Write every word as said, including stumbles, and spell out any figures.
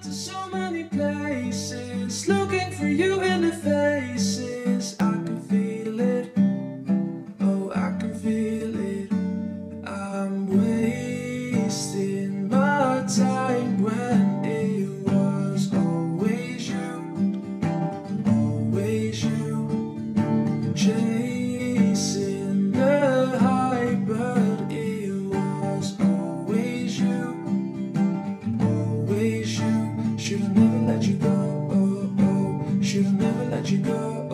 to so many places, looking for you in the faces. I can feel it, oh I can feel it. I'm wasting my time when it was always you, always you. Chasing the high, but it was always you, always you. Should've never let you go, oh, oh. Should've never let you go.